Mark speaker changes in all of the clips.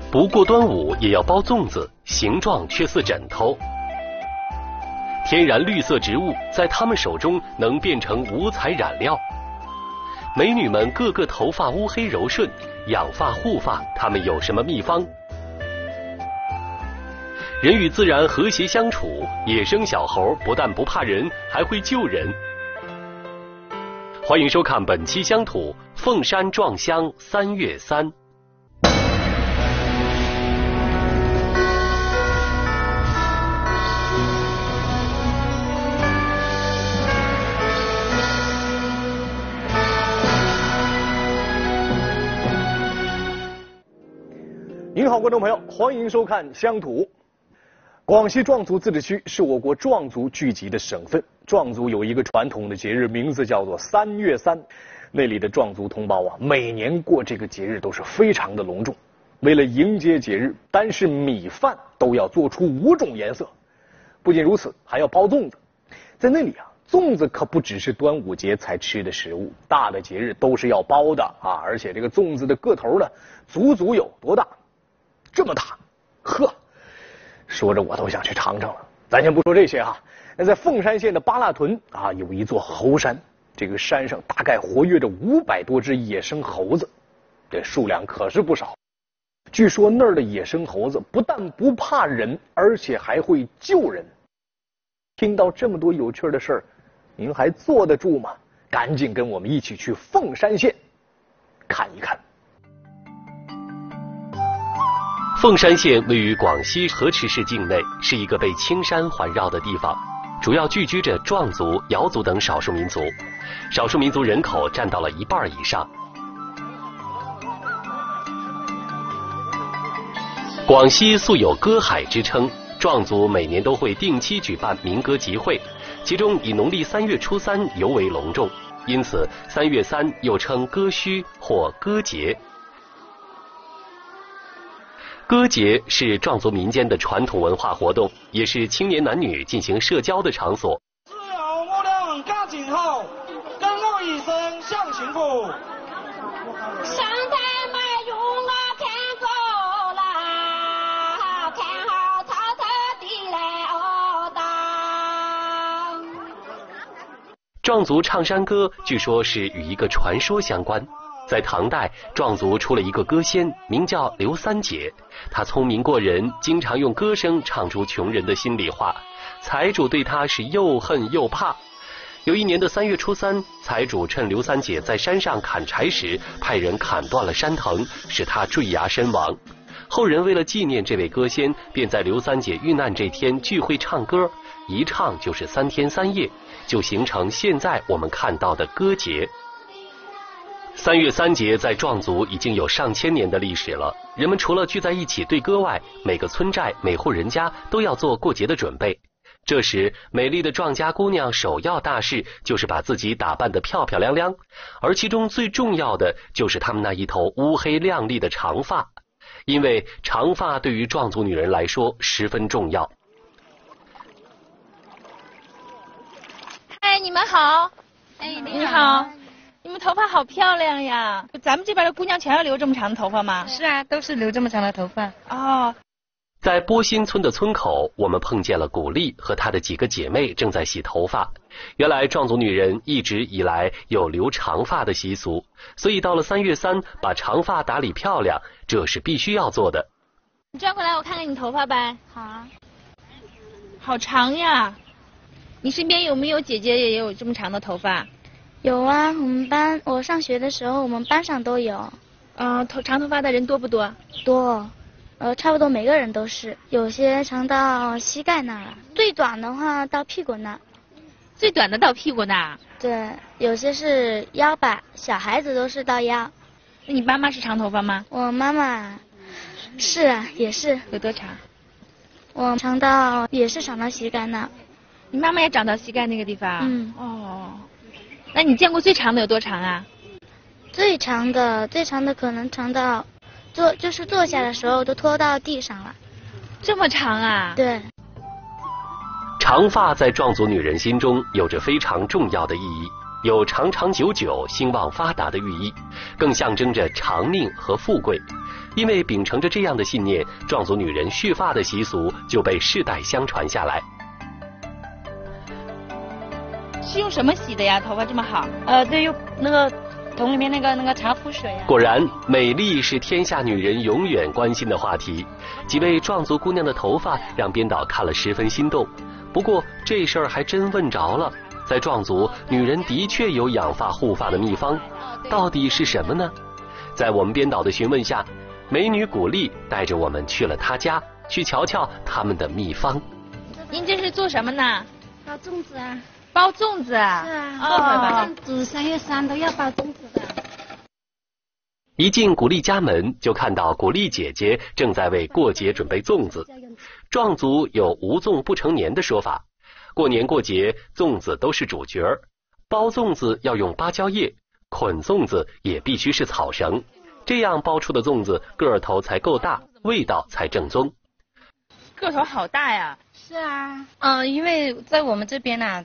Speaker 1: 不过端午也要包粽子，形状却似枕头。天然绿色植物在他们手中能变成五彩染料。美女们个个头发乌黑柔顺，养发护发，她们有什么秘方？人与自然和谐相处，野生小猴不但不怕人，还会救人。欢迎收看本期乡土凤山壮乡3月3。
Speaker 2: 您好，观众朋友，欢迎收看乡土。广西壮族自治区是我国壮族聚集的省份。壮族有一个传统的节日，名字叫做3月3。那里的壮族同胞啊，每年过这个节日都是非常的隆重。为了迎接节日，单是米饭都要做出5种颜色。不仅如此，还要包粽子。在那里啊，粽子可不只是端午节才吃的食物，大的节日都是要包的啊！而且这个粽子的个头呢，足足有多大？这么大，呵！说着我都想去尝尝了。咱先不说这些哈，那在凤山县的巴剌屯啊，有一座猴山，这个山上大概活跃着500多只野生猴子，这数量可是不少。据说那儿的野生猴子不但不怕人，而且还会救人。听到这么多有趣的事儿，您还坐得住吗？赶紧跟我们一起去凤山县看一看。
Speaker 1: 凤山县位于广西河池市境内，是一个被青山环绕的地方，主要聚居着壮族、瑶族等少数民族，少数民族人口占到了1半以上。广西素有歌海之称，壮族每年都会定期举办民歌集会，其中以农历3月初3尤为隆重，因此3月3又称歌墟或歌节。歌节是壮族民间的传统文化活动，也是青年男女进行社交的场所。
Speaker 3: 只要我俩感情好，跟我一生享幸福。
Speaker 4: 上台买用我看过啦，看好草草地来哦当。
Speaker 1: 壮族唱山歌，据说是与一个传说相关。在唐代，壮族出了一个歌仙，名叫刘三姐。她聪明过人，经常用歌声唱出穷人的心里话。财主对她是又恨又怕。有一年的3月初3，财主趁刘三姐在山上砍柴时，派人砍断了山藤，使她坠崖身亡。后人为了纪念这位歌仙，便在刘三姐遇难这天聚会唱歌，一唱就是3天3夜，就形成现在我们看到的歌节。3月3节在壮族已经有上千年的历史了。人们除了聚在一起对歌外，每个村寨每户人家都要做过节的准备。这时美丽的壮家姑娘首要大事就是把自己打扮得漂漂亮亮，而其中最重要的就是她们那一头乌黑亮丽的长发，因为长发对于壮族女人来说十分重要。
Speaker 5: 嗨，你们好。哎，你好。你们头发好漂亮呀！咱们这边的姑娘全要留这么长的头发吗？
Speaker 6: 是啊，都是留这么长的头发。
Speaker 5: 哦，
Speaker 1: 在波新村的村口，我们碰见了古丽和她的几个姐妹正在洗头发。原来壮族女人一直以来有留长发的习俗，所以到了3月3，把长发打理漂亮，这是必须要做的。
Speaker 5: 你转过来，我看看你头发呗。
Speaker 6: 好啊。
Speaker 5: 好长呀！你身边有没有姐姐也有这么长的头发？
Speaker 6: 有啊，我上学的时候，我们班上都有。
Speaker 5: 长头发的人多不多？
Speaker 6: 多，差不多每个人都是，有些长到膝盖那儿，最短的话到屁股那儿。
Speaker 5: 最短的到屁股那儿？
Speaker 6: 对，有些是腰吧，小孩子都是到腰。
Speaker 5: 那你妈妈是长头发吗？
Speaker 6: 我妈妈是啊，也是。
Speaker 5: 有多长？
Speaker 6: 我也是长到膝盖那儿。
Speaker 5: 你妈妈也长到膝盖那个地方？
Speaker 6: 嗯。
Speaker 5: 哦。那你见过最长的有多长啊？
Speaker 6: 最长的可能长到坐下的时候都拖到地上了。
Speaker 5: 这么长啊？
Speaker 6: 对。
Speaker 1: 长发在壮族女人心中有着非常重要的意义。 有长长久久、兴旺发达的寓意，更象征着长命和富贵。因为秉承着这样的信念，壮族女人蓄发的习俗就被世代相传下来。
Speaker 5: 是用什么洗的呀？头发这么好？
Speaker 7: 对，用那个桶里面那个茶肤水啊。
Speaker 1: 果然，美丽是天下女人永远关心的话题。几位壮族姑娘的头发让编导看了十分心动。不过这事儿还真问着了，在壮族，女人的确有养发护发的秘方，到底是什么呢？在我们编导的询问下，美女古丽带着我们去了她家，去瞧瞧他们的秘方。
Speaker 5: 您这是做什么呢？
Speaker 7: 包粽子啊。
Speaker 5: 包粽子啊？
Speaker 7: 是啊，粽子3月3都要包粽子的。
Speaker 1: 一进古丽家门，就看到古丽姐姐正在为过节准备粽子。壮族有无粽不成年的说法，过年过节粽子都是主角儿，包粽子要用芭蕉叶，捆粽子也必须是草绳，这样包出的粽子个头才够大，味道才正宗。
Speaker 5: 个头好大呀！
Speaker 7: 是啊，因为在我们这边啊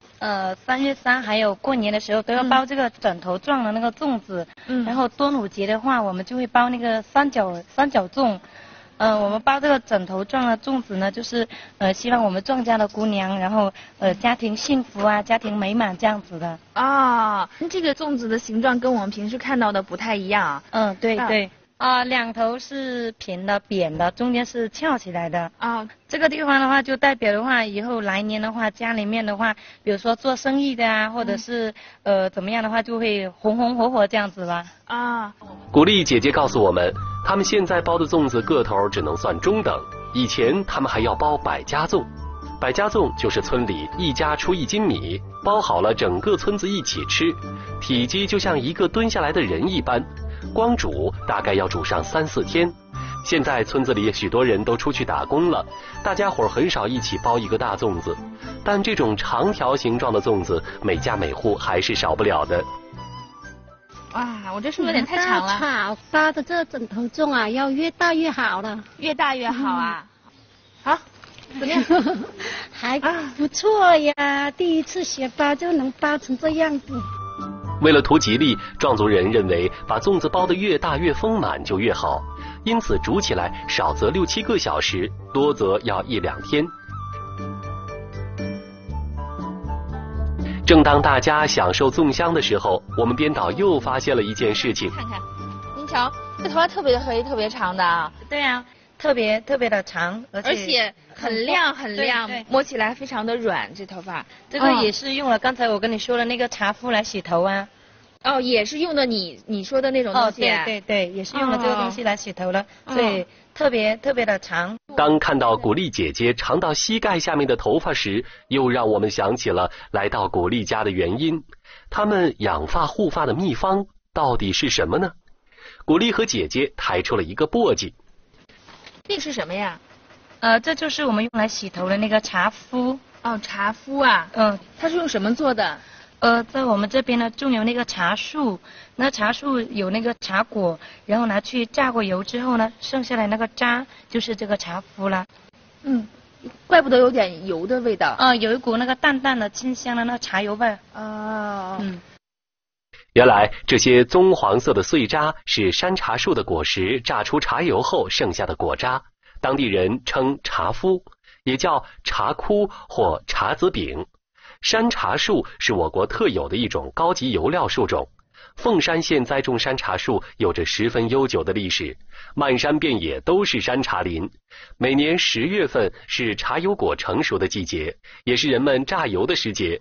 Speaker 7: ，3月3还有过年的时候都要包这个枕头状的那个粽子，然后端午节的话我们就会包那个三角粽。我们包这个枕头状的粽子呢，就是希望我们壮家的姑娘，然后家庭幸福啊，家庭美满这样子的。
Speaker 5: 啊，这个粽子的形状跟我们平时看到的不太一样。
Speaker 7: 对对。两头是平的扁的，中间是翘起来的。这个地方的话就代表的话，以后来年的话，家里面的话，比如说做生意的啊，或者是怎么样的话，就会红红火火这样子吧。
Speaker 1: 古丽姐姐告诉我们，他们现在包的粽子个头只能算中等，以前他们还要包百家粽。百家粽就是村里一家出1斤米，包好了整个村子一起吃，体积就像一个蹲下来的人一般。光煮大概要煮上3、4天。现在村子里许多人都出去打工了，大家伙很少一起包一个大粽子，但这种长条形状的粽子，每家每户还是少不了的。
Speaker 5: 哇，我这是不是有点太长了？
Speaker 7: 包的这个枕头粽啊，要越大越好了，
Speaker 5: 越大越好啊。好，怎么样？
Speaker 7: 还不错呀，第一次学包就能包成这样子。
Speaker 1: 为了图吉利，壮族人认为把粽子包得越大越丰满就越好，因此煮起来少则6、7个小时，多则要1、2天。正当大家享受粽香的时候，我们编导又发现了一件事情。
Speaker 5: 看看，您瞧，这头发特别黑、特别长的啊。
Speaker 7: 对啊，特别的长，而且
Speaker 5: 很亮很亮，摸起来非常的软。这头发，
Speaker 7: 这个也是用了刚才我跟你说的那个茶肤来洗头啊。
Speaker 5: 也是用的你说的那种东西。
Speaker 7: 对，也是用了这个东西来洗头了，所以特别的长。
Speaker 1: 当看到古丽姐姐长到膝盖下面的头发时，又让我们想起了来到古丽家的原因。他们养发护发的秘方到底是什么呢？古丽和姐姐抬出了一个簸箕。
Speaker 5: 这是什么呀？
Speaker 7: 这就是我们用来洗头的那个茶肤。
Speaker 5: 茶肤啊。它是用什么做的？
Speaker 7: 在我们这边呢，种有那个茶树，那茶树有那个茶果，然后拿去榨过油之后呢，剩下来那个渣就是这个茶肤了。
Speaker 5: 怪不得有点油的味道。
Speaker 7: 有一股那个淡淡的清香的那个茶油味。
Speaker 1: 原来这些棕黄色的碎渣是山茶树的果实榨出茶油后剩下的果渣，当地人称茶麸，也叫茶枯或茶籽饼。山茶树是我国特有的一种高级油料树种，凤山县栽种山茶树有着十分悠久的历史，漫山遍野都是山茶林。每年10月份是茶油果成熟的季节，也是人们榨油的时节。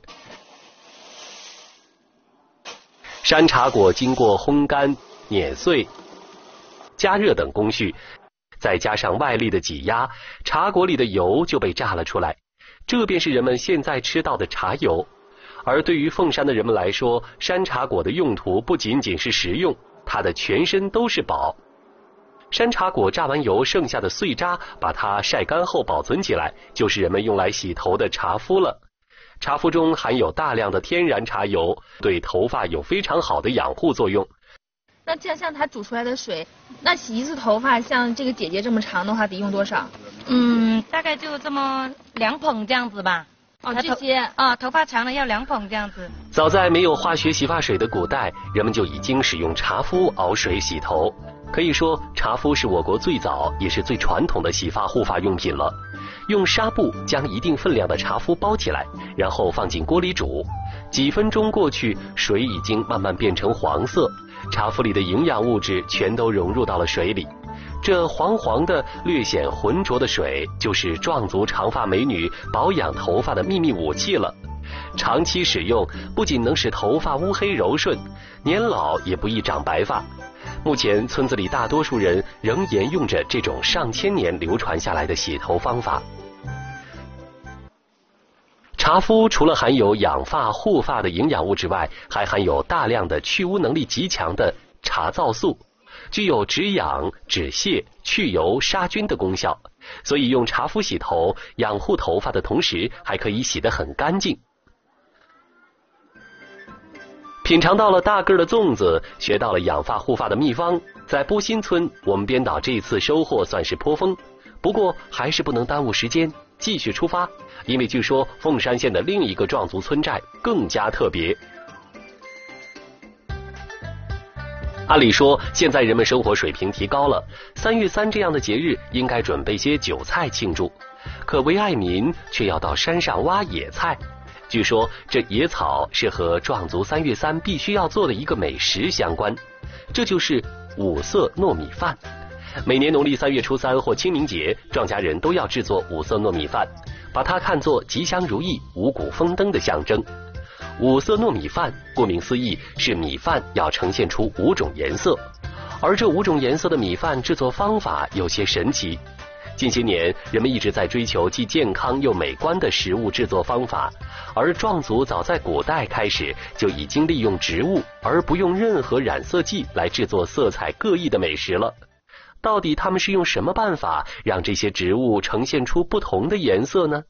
Speaker 1: 山茶果经过烘干、碾碎、加热等工序，再加上外力的挤压，茶果里的油就被榨了出来，这便是人们现在吃到的茶油。而对于凤山的人们来说，山茶果的用途不仅仅是食用，它的全身都是宝。山茶果榨完油剩下的碎渣，把它晒干后保存起来，就是人们用来洗头的茶麸了。茶麸中含有大量的天然茶油，对头发有非常好的养护作用。
Speaker 5: 那像它煮出来的水，那洗一次头发像这个姐姐这么长的话，得用多少？
Speaker 7: 大概就这么2捧这样子吧。
Speaker 5: 哦，这些
Speaker 7: 啊，头发长了要2捧这样子。
Speaker 1: 早在没有化学洗发水的古代，人们就已经使用茶敷熬水洗头。可以说，茶敷是我国最早也是最传统的洗发护发用品了。用纱布将一定分量的茶敷包起来，然后放进锅里煮。几分钟过去，水已经慢慢变成黄色，茶敷里的营养物质全都融入到了水里。这黄黄的、略显浑浊的水，就是壮族长发美女保养头发的秘密武器了。长期使用，不仅能使头发乌黑柔顺，年老也不易长白发。目前村子里大多数人仍沿用着这种上千年流传下来的洗头方法。茶敷除了含有养发护发的营养物质外，还含有大量的去污能力极强的茶皂素，具有止痒、止泻、去油、杀菌的功效，所以用茶敷洗头养护头发的同时，还可以洗得很干净。品尝到了大个的粽子，学到了养发护发的秘方，在波心村，我们编导这次收获算是颇丰。不过还是不能耽误时间，继续出发，因为据说凤山县的另一个壮族村寨更加特别。按理说，现在人们生活水平提高了，3月3这样的节日应该准备些酒菜庆祝，可韦爱民却要到山上挖野菜。据说这野草是和壮族3月3必须要做的一个美食相关，这就是五色糯米饭。每年农历3月初3或清明节，壮家人都要制作五色糯米饭，把它看作吉祥如意、五谷丰登的象征。五色糯米饭顾名思义，是米饭要呈现出5种颜色，而这5种颜色的米饭制作方法有些神奇。近些年，人们一直在追求既健康又美观的食物制作方法，而壮族早在古代开始就已经利用植物而不用任何染色剂来制作色彩各异的美食了。到底他们是用什么办法让这些植物呈现出不同的颜色呢？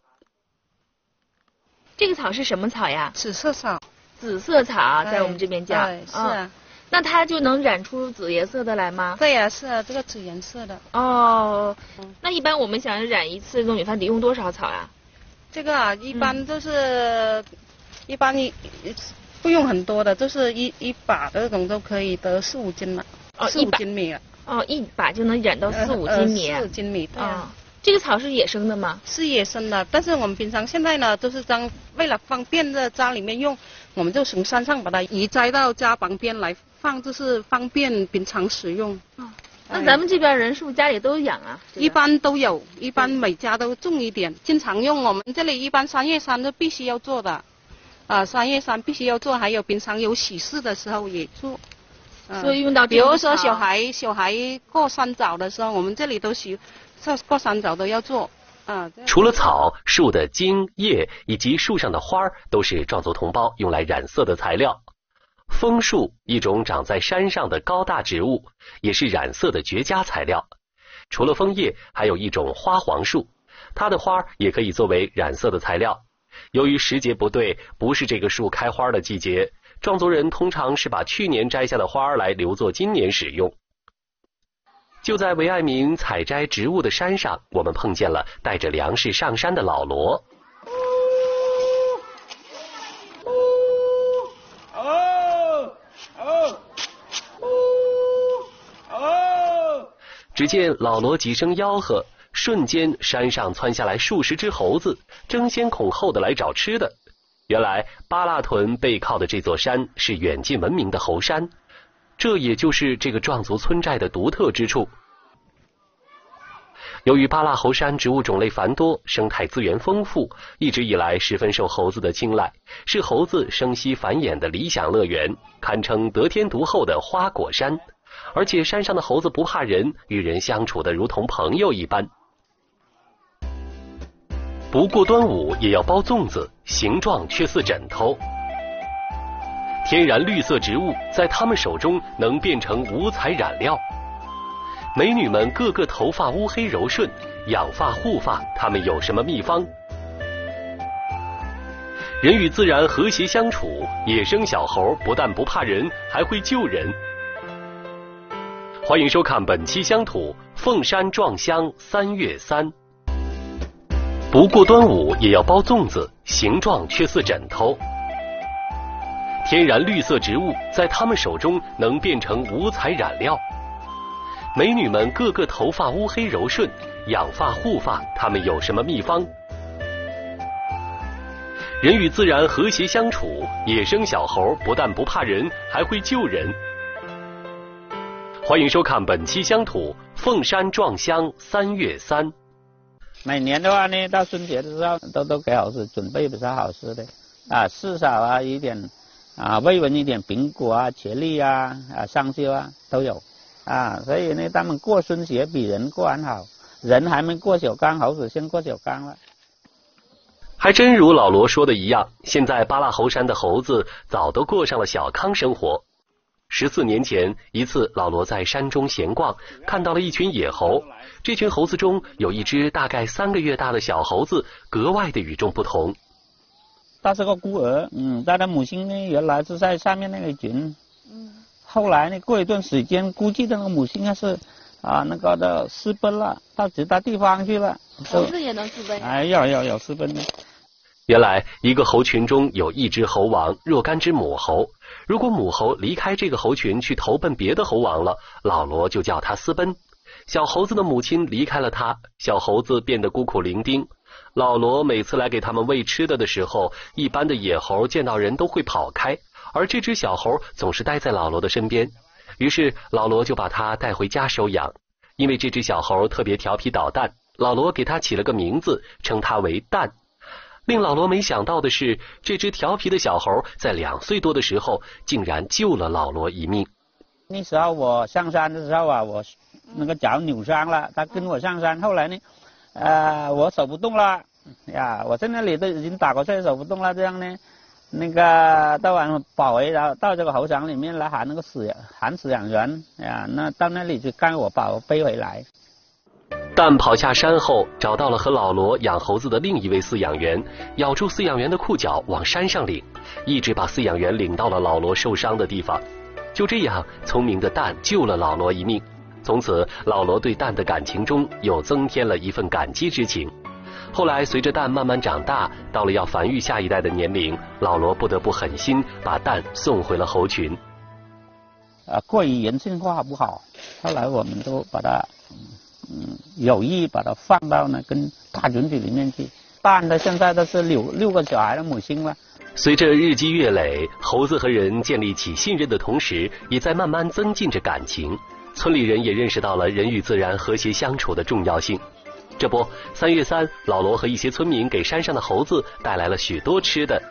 Speaker 5: 这个草是什么草呀？
Speaker 8: 紫色草。
Speaker 5: 紫色草在我们这边叫。
Speaker 8: 是啊。
Speaker 5: 那它就能染出紫颜色的来吗？
Speaker 8: 对呀，是啊，这个紫颜色的。
Speaker 5: 哦，那一般我们想染一次糯米饭得用多少草啊？
Speaker 8: 这个啊，一般都是，一般不用很多的，就是一把的那种都可以得4、5斤了，4、5斤米了。
Speaker 5: 哦，一把就能染到4、5斤米。
Speaker 8: 4、5斤米，对啊。
Speaker 5: 这个草是野生的吗？
Speaker 8: 是野生的，但是我们平常现在呢，都是为了方便在家里面用，我们就从山上把它移栽到家旁边来放，就是方便平常使用。
Speaker 5: 那咱们这边人是不是家里都养啊？
Speaker 8: 一般都有，一般每家都种一点，经常用。我们这里一般3月3都必须要做的，3月3必须要做，还有平常有喜事的时候也做。
Speaker 5: 所以用到
Speaker 8: 比如说小孩过3早的时候，我们这里都过3早都要做。
Speaker 1: 除了草，树的茎、叶以及树上的花都是壮族同胞用来染色的材料。枫树，一种长在山上的高大植物，也是染色的绝佳材料。除了枫叶，还有一种花黄树，它的花也可以作为染色的材料。由于时节不对，不是这个树开花的季节，壮族人通常是把去年摘下的花来留作今年使用。就在韦爱民采摘植物的山上，我们碰见了带着粮食上山的老罗。只见老罗几声吆喝，瞬间山上窜下来数十只猴子，争先恐后的来找吃的。原来巴拉屯背靠的这座山是远近闻名的猴山，这也就是这个壮族村寨的独特之处。由于巴拉猴山植物种类繁多，生态资源丰富，一直以来十分受猴子的青睐，是猴子生息繁衍的理想乐园，堪称得天独厚的花果山。而且山上的猴子不怕人，与人相处的如同朋友一般。不过端午也要包粽子，形状却似枕头。天然绿色植物在他们手中能变成五彩染料。美女们个个头发乌黑柔顺，养发护发，她们有什么秘方？人与自然和谐相处，野生小猴不但不怕人，还会救人。欢迎收看本期乡土，凤山壮乡3月3。 不过端午也要包粽子，形状却似枕头。天然绿色植物在他们手中能变成五彩染料。美女们个个头发乌黑柔顺，养发护发，她们有什么秘方？人与自然和谐相处，野生小猴不但不怕人，还会救人。欢迎收看本期乡土凤山壮乡3月3。
Speaker 9: 每年的话呢，到春节的时候都给猴子准备比较好吃的啊，至少啊一点啊慰问一点苹果啊、茄粒啊、香蕉啊都有啊，所以呢，他们过春节比人过还好，人还没过九缸，猴子先过九缸了。
Speaker 1: 还真如老罗说的一样，现在巴拉侯山的猴子早都过上了小康生活。14年前，一次老罗在山中闲逛，看到了一群野猴。这群猴子中有一只大概3个月大的小猴子，格外的与众不同。
Speaker 9: 它是个孤儿，它的母亲呢原来是在下面那个群，后来呢过一段时间，估计那个母亲还是那个的私奔了，到其他地方去了。
Speaker 5: 猴子也能私奔？
Speaker 9: 哎，有私奔的。
Speaker 1: 原来一个猴群中有一只猴王，若干只母猴。如果母猴离开这个猴群去投奔别的猴王了，老罗就叫它私奔。小猴子的母亲离开了它，小猴子变得孤苦伶仃。老罗每次来给他们喂吃的时候，一般的野猴见到人都会跑开，而这只小猴总是待在老罗的身边。于是老罗就把它带回家收养。因为这只小猴特别调皮捣蛋，老罗给它起了个名字，称它为蛋。令老罗没想到的是，这只调皮的小猴在2岁多的时候，竟然救了老罗一命。
Speaker 9: 那时候我上山的时候啊，我那个脚扭伤了，他跟我上山，后来呢，我走不动了呀，我在那里都已经打过去走不动了，这样呢，那个到晚跑回到这个猴场里面来喊那个喊饲养员呀，那到那里去干我把我背回来。
Speaker 1: 蛋跑下山后，找到了和老罗养猴子的另一位饲养员，咬住饲养员的裤脚往山上领，一直把饲养员领到了老罗受伤的地方。就这样，聪明的蛋救了老罗一命。从此，老罗对蛋的感情中又增添了一份感激之情。后来，随着蛋慢慢长大，到了要繁育下一代的年龄，老罗不得不狠心把蛋送回了猴群。
Speaker 9: 过于人性化不好，后来我们都把它有意把它放到那跟大群体里面去。蛋的现在都是6个小孩的母亲了。
Speaker 1: 随着日积月累，猴子和人建立起信任的同时，也在慢慢增进着感情。村里人也认识到了人与自然和谐相处的重要性。这不，3月3，老罗和一些村民给山上的猴子带来了许多吃的。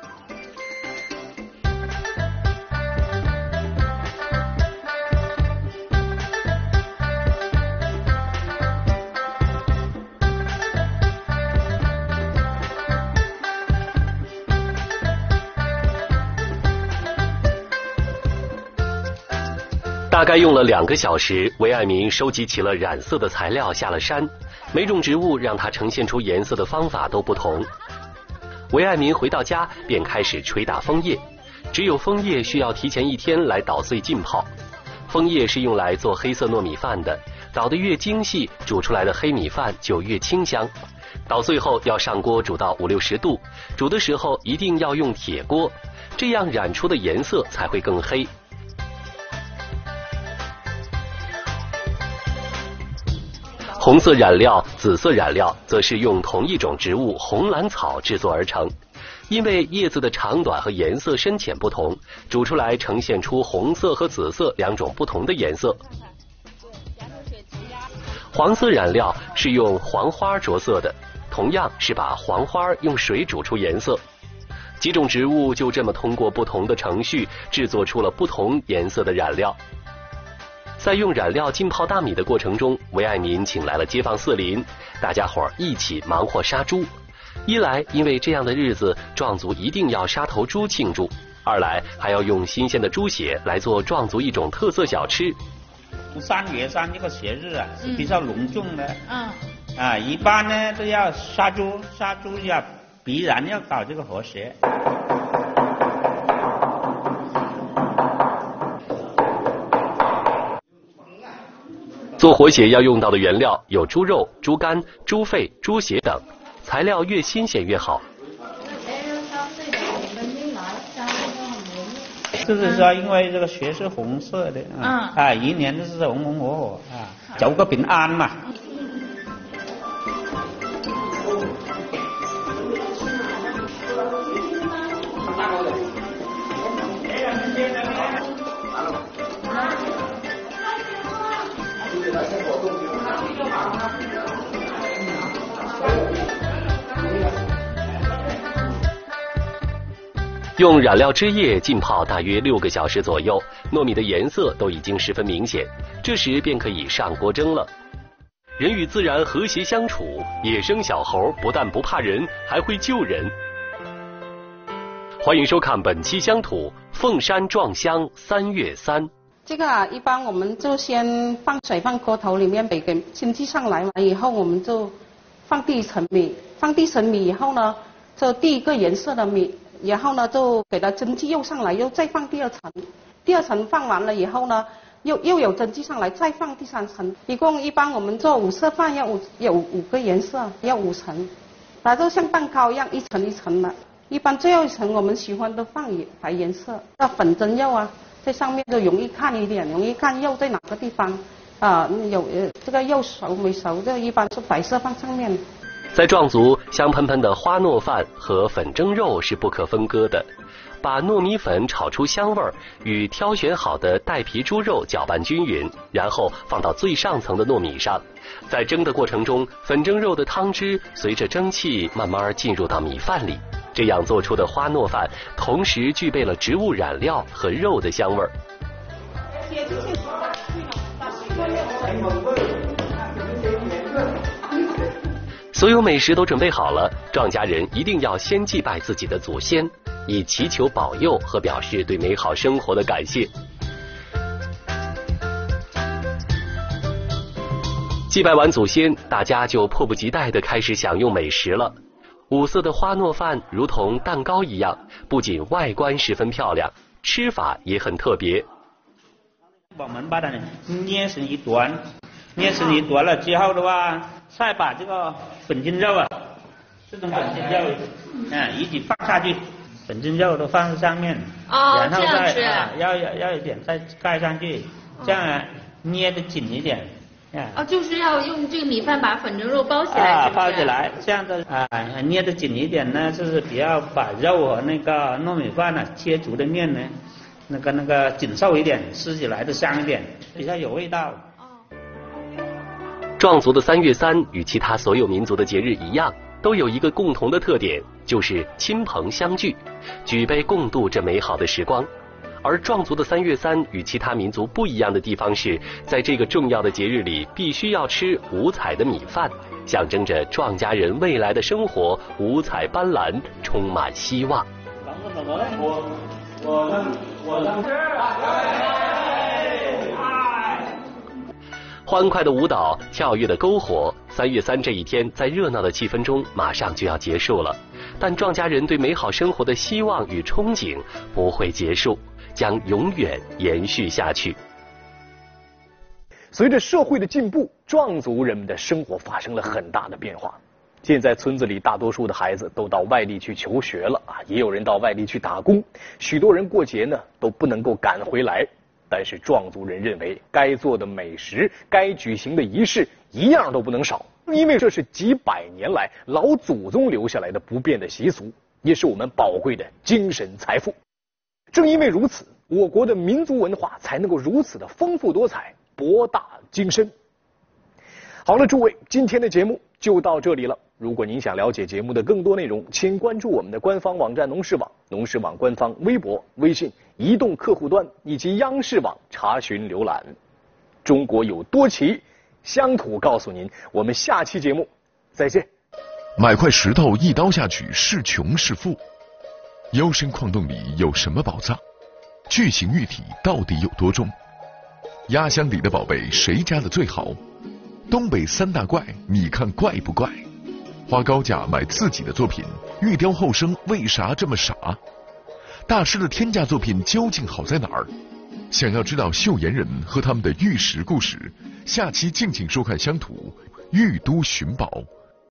Speaker 1: 大概用了2个小时，韦爱民收集起了染色的材料，下了山。每种植物让它呈现出颜色的方法都不同。韦爱民回到家便开始捶打枫叶，只有枫叶需要提前1天来捣碎浸泡。枫叶是用来做黑色糯米饭的，捣得越精细，煮出来的黑米饭就越清香。捣碎后要上锅煮到50-60度，煮的时候一定要用铁锅，这样染出的颜色才会更黑。红色染料、紫色染料则是用同一种植物红蓝草制作而成，因为叶子的长短和颜色深浅不同，煮出来呈现出红色和紫色2种不同的颜色。黄色染料是用黄花着色的，同样是把黄花用水煮出颜色。几种植物就这么通过不同的程序制作出了不同颜色的染料。在用染料浸泡大米的过程中，韦爱民请来了街坊四邻，大家伙一起忙活杀猪。一来因为这样的日子壮族一定要杀头猪庆祝，二来还要用新鲜的猪血来做壮族一种特色小吃。
Speaker 9: 3月3这个节日啊是比较隆重的，一般呢都要杀猪要必然要搞这个活血。做活血要用到的原料有猪肉、猪肝、猪肺、猪血等，
Speaker 1: 材料越新鲜越好。
Speaker 9: 就是说，因为这个血是红色的一年都是红红火火求个平安嘛。
Speaker 1: 用染料汁液浸泡大约6个小时左右，糯米的颜色都已经十分明显，这时便可以上锅蒸了。人与自然和谐相处，野生小猴不但不怕人，还会救人。欢迎收看本期乡土凤山壮乡3月3。
Speaker 8: 这个一般我们就先放水放锅头里面，给先记上来完以后，我们就放第一层米，放第一层米以后呢，就第一个颜色的米。然后呢，就给它蒸汽又上来，又再放第二层，第二层放完了以后呢，又有蒸汽上来，再放第3层。一般我们做5色饭要有5个颜色，要5层，它就像蛋糕一样，一层一层的。一般最后一层我们喜欢都放白颜色，那粉蒸肉在上面就容易看一点，容易看肉在哪个地方有这个肉熟没熟，这一般是白色放上面。
Speaker 1: 在壮族，香喷喷的花糯饭和粉蒸肉是不可分割的。把糯米粉炒出香味儿，与挑选好的带皮猪肉搅拌均匀，然后放到最上层的糯米上。在蒸的过程中，粉蒸肉的汤汁随着蒸汽慢慢进入到米饭里，这样做出的花糯饭同时具备了植物染料和肉的香味儿。所有美食都准备好了，壮家人一定要先祭拜自己的祖先，以祈求保佑和表示对美好生活的感谢。祭拜完祖先，大家就迫不及待地开始享用美食了。5色的花糯饭如同蛋糕一样，不仅外观十分漂亮，吃法也很特别。
Speaker 9: 我们把它捏成一团，捏成一团了之后的话，再把这个粉蒸肉这种粉蒸肉一起放下去，粉蒸肉都放在上面，然后再要一点再盖上去，这样捏得紧一点。
Speaker 5: 就是要用这个米饭把粉蒸肉包起来，
Speaker 9: 包起来，这样的捏得紧一点呢，就是比较把肉和那个糯米饭切足的面呢，那个紧凑一点，吃起来的香一点，比较有味道。
Speaker 1: 壮族的3月3与其他所有民族的节日一样，都有一个共同的特点，就是亲朋相聚，举杯共度这美好的时光。而壮族的3月3与其他民族不一样的地方是，在这个重要的节日里，必须要吃5彩的米饭，象征着壮家人未来的生活五彩斑斓，充满希望。欢快的舞蹈，跳跃的篝火，3月3这一天在热闹的气氛中马上就要结束了，但壮家人对美好生活的希望与憧憬不会结束，将永远延续下去。
Speaker 2: 随着社会的进步，壮族人们的生活发生了很大的变化。现在村子里大多数的孩子都到外地去求学了也有人到外地去打工，许多人过节呢都不能够赶回来。但是壮族人认为，该做的美食，该举行的仪式一样都不能少，因为这是几百年来老祖宗留下来的不变的习俗，也是我们宝贵的精神财富。正因为如此，我国的民族文化才能够如此的丰富多彩，博大精深。好了，诸位，今天的节目就到这里了。如果您想了解节目的更多内容，请关注我们的官方网站农事网、农事网官方微博、微信、移动客户端以及央视网查询浏览。中国有多奇，乡土告诉您。我们下期节目再见。
Speaker 10: 买块石头一刀下去是穷是富？幽深矿洞里有什么宝藏？巨型玉体到底有多重？压箱底的宝贝谁家的最好？东北3大怪，你看怪不怪？花高价买自己的作品，玉雕后生为啥这么傻？大师的天价作品究竟好在哪儿？想要知道岫岩人和他们的玉石故事，下期敬请收看乡土玉都寻宝。